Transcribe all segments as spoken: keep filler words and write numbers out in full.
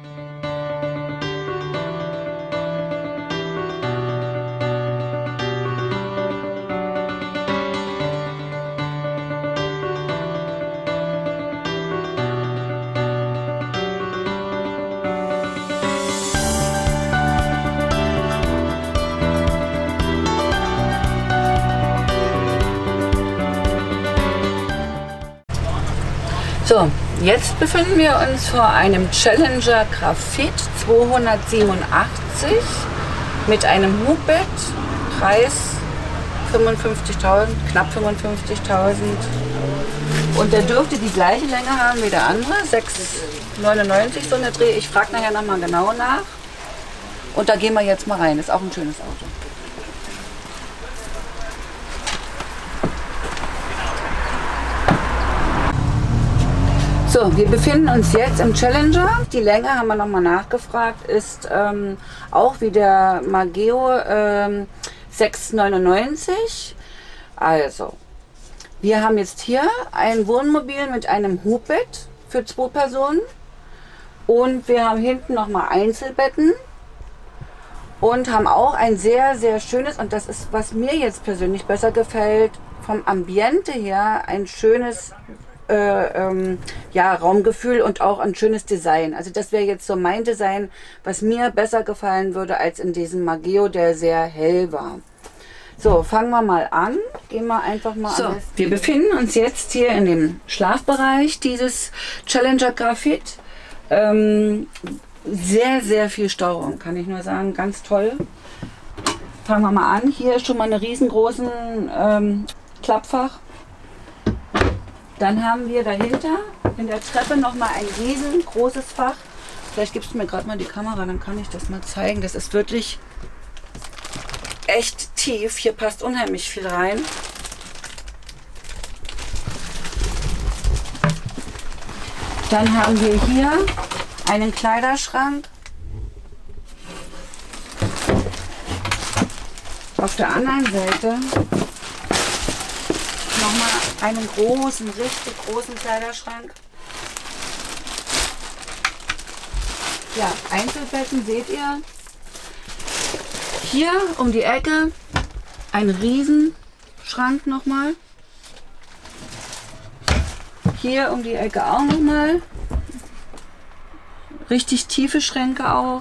So, jetzt befinden wir uns vor einem Challenger Graphit zweihundertsiebenundachtzig mit einem Hochbett, Preis fünfundfünfzigtausend, knapp fünfundfünfzigtausend. Und der dürfte die gleiche Länge haben wie der andere, sechs neunundneunzig so eine Dreh. Ich frage nachher nochmal genau nach. Und da gehen wir jetzt mal rein, ist auch ein schönes Auto. So, wir befinden uns jetzt im Challenger. Die Länge, haben wir nochmal nachgefragt, ist ähm, auch wie der Mageo ähm, sechs neunundneunzig. Also, wir haben jetzt hier ein Wohnmobil mit einem Hochbett für zwei Personen. Und wir haben hinten nochmal Einzelbetten. Und haben auch ein sehr, sehr schönes, und das ist, was mir jetzt persönlich besser gefällt, vom Ambiente her, ein schönes Äh, ähm, ja, Raumgefühl und auch ein schönes Design. Also das wäre jetzt so mein Design, was mir besser gefallen würde als in diesem Mageo, der sehr hell war. So, fangen wir mal an. Gehen wir einfach mal an. So, wir befinden uns jetzt hier in dem Schlafbereich dieses Challenger Graphit. Ähm, sehr, sehr viel Stauraum, kann ich nur sagen. Ganz toll. Fangen wir mal an. Hier ist schon mal eine riesengroßen ähm, Klappfach. Dann haben wir dahinter in der Treppe noch mal ein riesengroßes Fach. Vielleicht gibst du mir gerade mal die Kamera, dann kann ich das mal zeigen. Das ist wirklich echt tief. Hier passt unheimlich viel rein. Dann haben wir hier einen Kleiderschrank. Auf der anderen Seite nochmal einen großen, richtig großen Kleiderschrank. Ja, Einzelbetten seht ihr. Hier um die Ecke ein Riesenschrank nochmal. Hier um die Ecke auch nochmal. Richtig tiefe Schränke auch.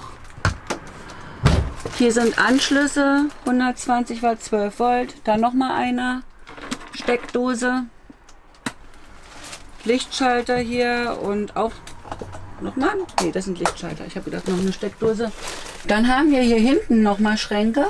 Hier sind Anschlüsse, hundertzwanzig Watt, zwölf Volt. Da nochmal einer. Steckdose, Lichtschalter hier und auch nochmal, nee, das sind Lichtschalter, ich habe gedacht noch eine Steckdose. Dann haben wir hier hinten nochmal Schränke.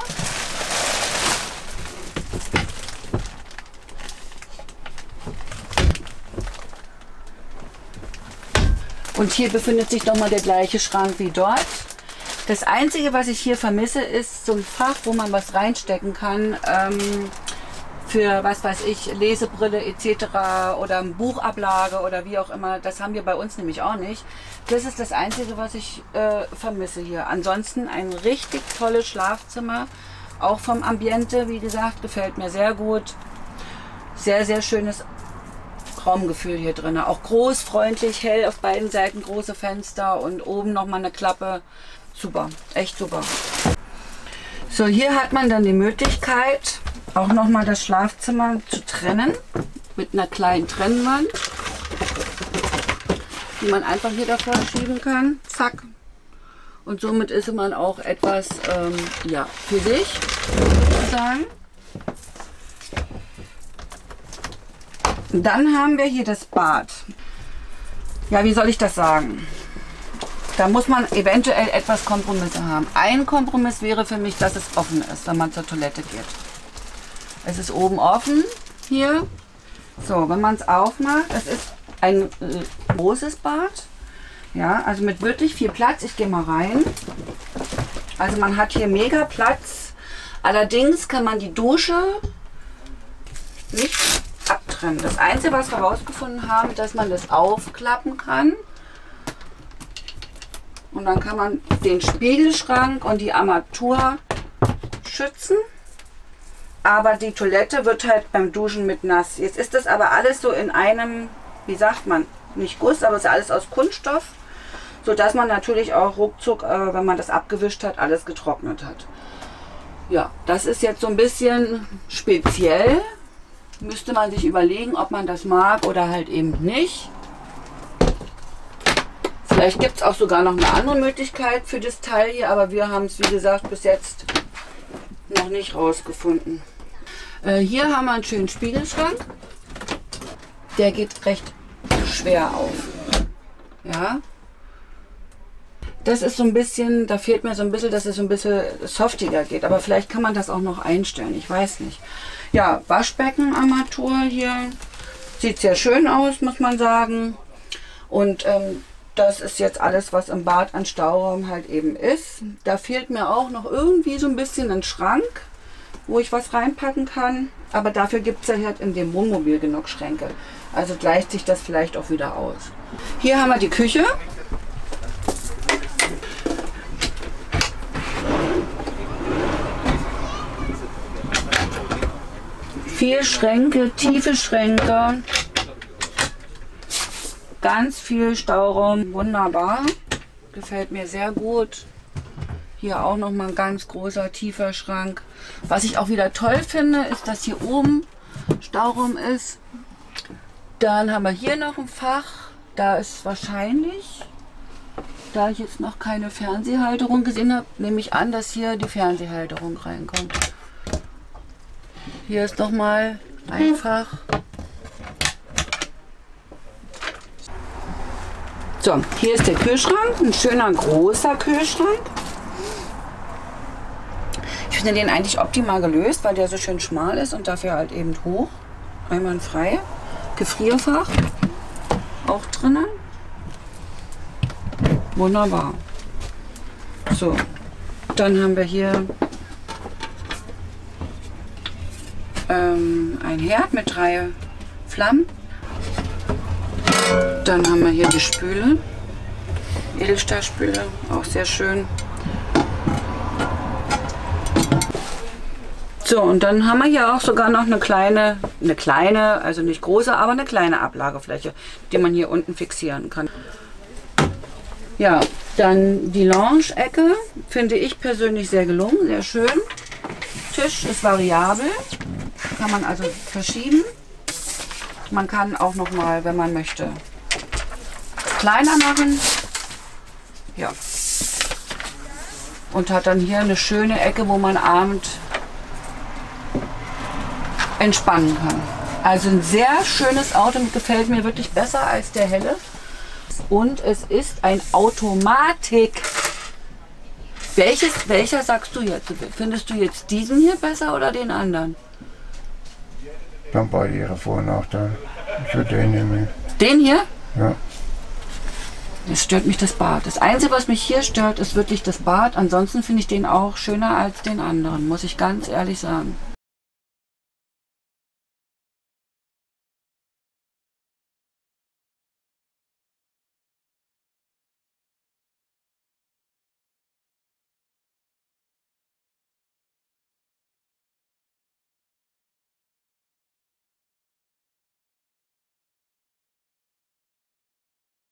Und hier befindet sich nochmal der gleiche Schrank wie dort. Das Einzige, was ich hier vermisse, ist so ein Fach, wo man was reinstecken kann. Ähm, für, was weiß ich, Lesebrille et cetera oder Buchablage oder wie auch immer. Das haben wir bei uns nämlich auch nicht. Das ist das Einzige, was ich äh, vermisse hier. Ansonsten ein richtig tolles Schlafzimmer. Auch vom Ambiente, wie gesagt, gefällt mir sehr gut. Sehr, sehr schönes Raumgefühl hier drin. Auch groß, freundlich, hell auf beiden Seiten, große Fenster und oben nochmal eine Klappe. Super, echt super. So, hier hat man dann die Möglichkeit, auch nochmal das Schlafzimmer zu trennen mit einer kleinen Trennwand, die man einfach hier davor schieben kann. Zack. Und somit ist man auch etwas ähm, ja, für sich, würde ich sagen. Dann haben wir hier das Bad. Ja, wie soll ich das sagen? Da muss man eventuell etwas Kompromisse haben. Ein Kompromiss wäre für mich, dass es offen ist, wenn man zur Toilette geht. Es ist oben offen hier. So, wenn man es aufmacht, es ist ein äh, großes Bad. Ja, also mit wirklich viel Platz. Ich gehe mal rein. Also man hat hier mega Platz. Allerdings kann man die Dusche nicht abtrennen. Das Einzige, was wir herausgefunden haben, dass man das aufklappen kann. Und dann kann man den Spiegelschrank und die Armatur schützen. Aber die Toilette wird halt beim Duschen mit nass. Jetzt ist das aber alles so in einem, wie sagt man, nicht Guss, aber es ist alles aus Kunststoff. sodass man natürlich auch ruckzuck, äh, wenn man das abgewischt hat, alles getrocknet hat. Ja, das ist jetzt so ein bisschen speziell. Müsste man sich überlegen, ob man das mag oder halt eben nicht. Vielleicht gibt es auch sogar noch eine andere Möglichkeit für das Teil hier, aber wir haben es, wie gesagt, bis jetzt noch nicht rausgefunden. Äh, hier haben wir einen schönen Spiegelschrank. Der geht recht schwer auf. Ja. Das ist so ein bisschen, da fehlt mir so ein bisschen, dass es so ein bisschen softiger geht. Aber vielleicht kann man das auch noch einstellen, ich weiß nicht. Ja, Waschbeckenarmatur hier. Sieht sehr schön aus, muss man sagen. Und ähm, das ist jetzt alles, was im Bad an Stauraum halt eben ist. Da fehlt mir auch noch irgendwie so ein bisschen ein Schrank, wo ich was reinpacken kann. Aber dafür gibt es ja halt in dem Wohnmobil genug Schränke. Also gleicht sich das vielleicht auch wieder aus. Hier haben wir die Küche. Vier Schränke, tiefe Schränke. Ganz viel Stauraum, wunderbar. Gefällt mir sehr gut. Hier auch noch mal ein ganz großer, tiefer Schrank. Was ich auch wieder toll finde, ist, dass hier oben Stauraum ist. Dann haben wir hier noch ein Fach. Da ist wahrscheinlich, da ich jetzt noch keine Fernsehhalterung gesehen habe, nehme ich an, dass hier die Fernsehhalterung reinkommt. Hier ist noch mal ein Fach. So, hier ist der Kühlschrank, ein schöner großer Kühlschrank. Ich finde den eigentlich optimal gelöst, weil der so schön schmal ist und dafür halt eben hoch. Einwandfrei. Gefrierfach auch drinnen. Wunderbar. So, dann haben wir hier ähm, ein Herd mit drei Flammen. Dann haben wir hier die Spüle, Edelstahlspüle, auch sehr schön. So, und dann haben wir hier auch sogar noch eine kleine, eine kleine, also nicht große, aber eine kleine Ablagefläche, die man hier unten fixieren kann. Ja, dann die Lounge-Ecke finde ich persönlich sehr gelungen, sehr schön. Tisch ist variabel, kann man also verschieben. Man kann auch noch mal, wenn man möchte, kleiner machen. Ja. Und hat dann hier eine schöne Ecke, wo man abends entspannen kann. Also ein sehr schönes Auto, gefällt mir wirklich besser als der helle. Und es ist ein Automatik. Welches, welcher sagst du jetzt? Findest du jetzt diesen hier besser oder den anderen? Dann beide ihre Vor- und Nachteile. Ich würde den nehmen. Den hier? Ja. Es stört mich das Bad. Das Einzige, was mich hier stört, ist wirklich das Bad. Ansonsten finde ich den auch schöner als den anderen, muss ich ganz ehrlich sagen.